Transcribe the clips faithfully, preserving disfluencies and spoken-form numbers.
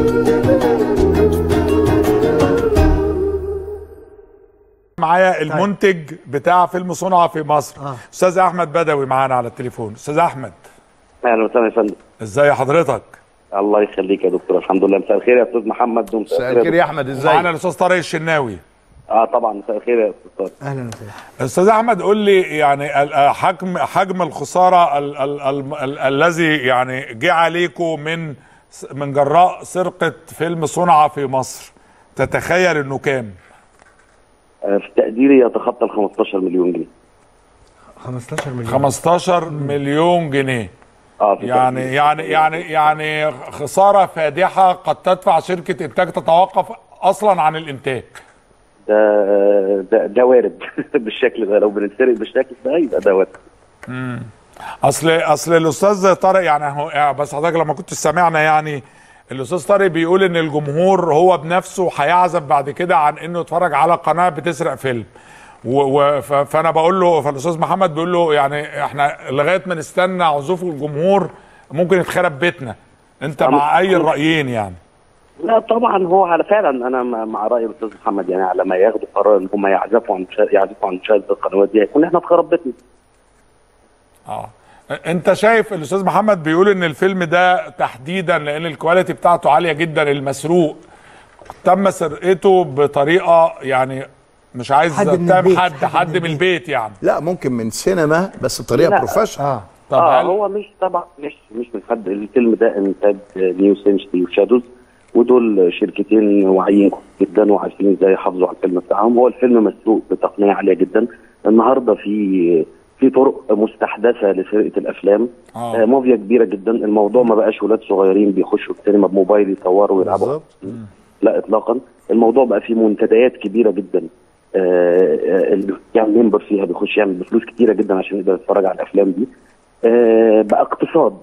معايا المنتج بتاع فيلم صنع في مصر آه. استاذ احمد بدوي معانا على التليفون. استاذ احمد، اهلا وسهلا يا فندم. ازي حضرتك؟ الله يخليك يا دكتور. الحمد لله. مساء الخير يا استاذ محمد. مساء الخير يا احمد. ازيك؟ معانا الاستاذ طارق الشناوي. اه طبعا. مساء الخير يا استاذ طارق. اهلا وسهلا. استاذ احمد، قول لي يعني حجم حجم الخساره ال ال ال ال الذي يعني جه عليكم من من جراء سرقه فيلم صنع في مصر، تتخيل انه كام؟ في تقديري يتخطى ال خمستاشر مليون جنيه. خمستاشر مليون. خمستاشر مليون جنيه. اه يعني يعني يعني يعني خساره فادحه قد تدفع شركه انتاج تتوقف اصلا عن الانتاج. ده ده, ده وارد بالشكل ده. لو بنتسرق بالشكل ده يبقى ده وارد. امم اصل اصل الاستاذ طارق يعني هو بس حضرتك لما كنت سامعنا يعني الاستاذ طارق بيقول ان الجمهور هو بنفسه هيعزف بعد كده عن انه يتفرج على قناه بتسرق فيلم. و فانا بقول له، فالاستاذ محمد بيقول له يعني احنا لغايه ما نستنى عزوف الجمهور ممكن يتخرب بيتنا. انت مع اي الرايين يعني؟ لا طبعا هو على فعلا انا مع راي الاستاذ محمد. يعني على ما ياخدوا قرار ان هم يعزفوا عن يعزفوا عن مشاهده القنوات دي هيكون احنا اتخرب بيتنا. اه انت شايف الاستاذ محمد بيقول ان الفيلم ده تحديدا لان الكواليتي بتاعته عاليه جدا، المسروق تم سرقته بطريقه يعني مش عايز اتهم حد حد, حد من البيت يعني. لا ممكن من سينما بس بطريقه بروفيشنال. اه طب اه هل... هو مش طبعا مش مش من حد. الفيلم ده انتاج نيو سينشتي وشادوز، ودول شركتين واعيين جدا وعارفين ازاي يحافظوا على الفيلم بتاعهم. هو الفيلم مسروق بتقنيه عاليه جدا. النهارده في في طرق مستحدثه لسرقه الافلام. آه. آه مافيا كبيره جدا. الموضوع ما بقاش ولاد صغيرين بيخشوا السينما بموبايل يصوروا ويلعبوا. لا اطلاقا. الموضوع بقى فيه منتديات كبيره جدا. آه اللي يعمل ممبر فيها بيخش يعمل بفلوس كتيره جدا عشان يقدر يتفرج على الافلام دي. آه بقى اقتصاد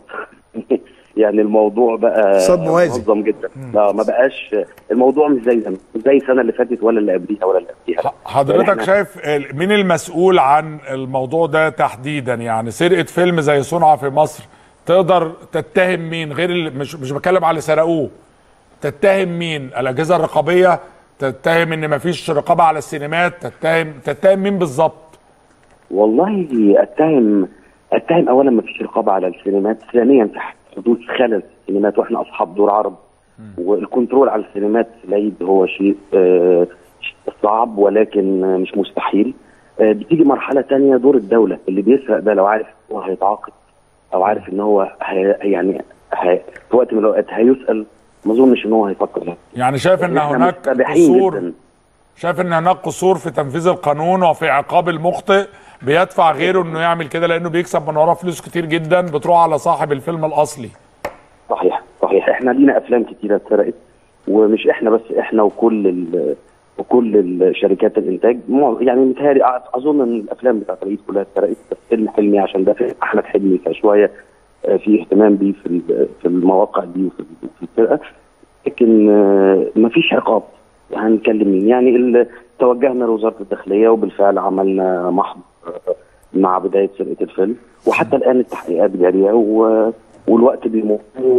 يعني الموضوع بقى اقتصاد موازي منظم جدا. لا ما بقاش الموضوع مش زي زمان، مش زي السنه اللي فاتت ولا اللي قبليها ولا اللي قبليها. حضرتك يعني شايف مين المسؤول عن الموضوع ده تحديدا؟ يعني سرقه فيلم زي صنع في مصر تقدر تتهم مين غير اللي مش مش بتكلم على اللي سرقوه؟ تتهم مين؟ الاجهزه الرقابيه؟ تتهم ان مفيش رقابه على السينمات؟ تتهم تتهم مين بالظبط؟ والله اتهم اتهم اولا مفيش رقابه على السينمات، ثانيا تحت حدوث خلل في السينمات واحنا اصحاب دور عرض. والكنترول على السينمات العيد هو شيء آه صعب ولكن مش مستحيل. آه بتيجي مرحله ثانيه دور الدوله. اللي بيسرق ده لو عارف هو هيتعاقب او عارف ان هو هي يعني هي في وقت من الاوقات هيسال، ما اظنش ان هو هيفكر. يعني شايف ان هناك قصور شايف ان هناك قصور في تنفيذ القانون وفي عقاب المخطئ بيدفع غيره انه يعمل كده لانه بيكسب من وراه فلوس كتير جدا بتروح على صاحب الفيلم الاصلي. صحيح صحيح. احنا لينا افلام كتيره اتسرقت، ومش احنا بس، احنا وكل وكل الشركات الانتاج. يعني متهيألي اظن ان الافلام بتاعت العيد كلها اتسرقت، بس فيلم حلمي عشان ده فيلم احمد حلمي فشويه في اهتمام بيه في في المواقع دي وفي السرقه، لكن مفيش عقاب. هنتكلم مين؟ يعني توجهنا لوزاره الداخليه وبالفعل عملنا محضر مع بدايه سرقه الفيلم، وحتى الان التحقيقات جاريه والوقت بيمر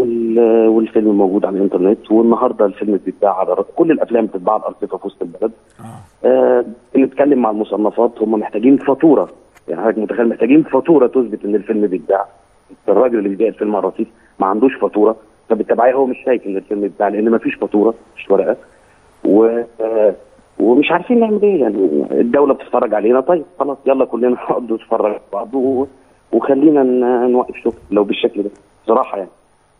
والفيلم موجود على الانترنت. والنهارده الفيلم بيتباع على كل الافلام بتتباع على الارصفه في وسط البلد. آه بنتكلم مع المصنفات، هم محتاجين فاتوره. يعني حضرتك متخيل محتاجين فاتوره تثبت ان الفيلم بيتباع. الراجل اللي بيبيع الفيلم على الرصيف ما عندوش فاتوره، فبالتبعيه هو مش شايف ان الفيلم بيتباع لان ما فيش فاتوره، مش ورقه. و ومش عارفين نعمل ايه. يعني الدوله بتتفرج علينا، طيب خلاص يلا كلنا نقعد نتفرج على بعض وخلينا نوقف شغل لو بالشكل ده بصراحه. يعني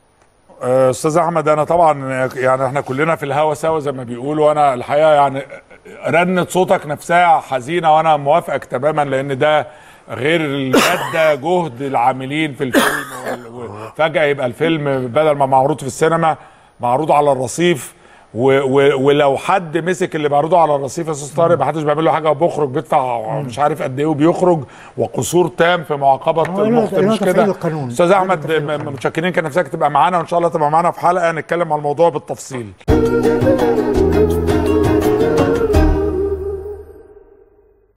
استاذ احمد، انا طبعا يعني احنا كلنا في الهوا سوا زي ما بيقولوا، وانا الحقيقه يعني رنه صوتك نفسها حزينه وانا موافقك تماما، لان ده غير المادة جهد العاملين في الفيلم. وفجأة يبقى الفيلم بدل ما معروض في السينما معروض على الرصيف، و و ولو حد مسك اللي معروضه على الرصيف يا استاذ طارق ما حدش بيعمل له حاجه وبيخرج بيدفع مش عارف قد ايه وبيخرج، وقصور تام في معاقبه المخطئ. مش كده استاذ احمد؟ متشكرين، كان نفسك تبقى معانا وان شاء الله تبقى معانا في حلقه نتكلم عن الموضوع بالتفصيل.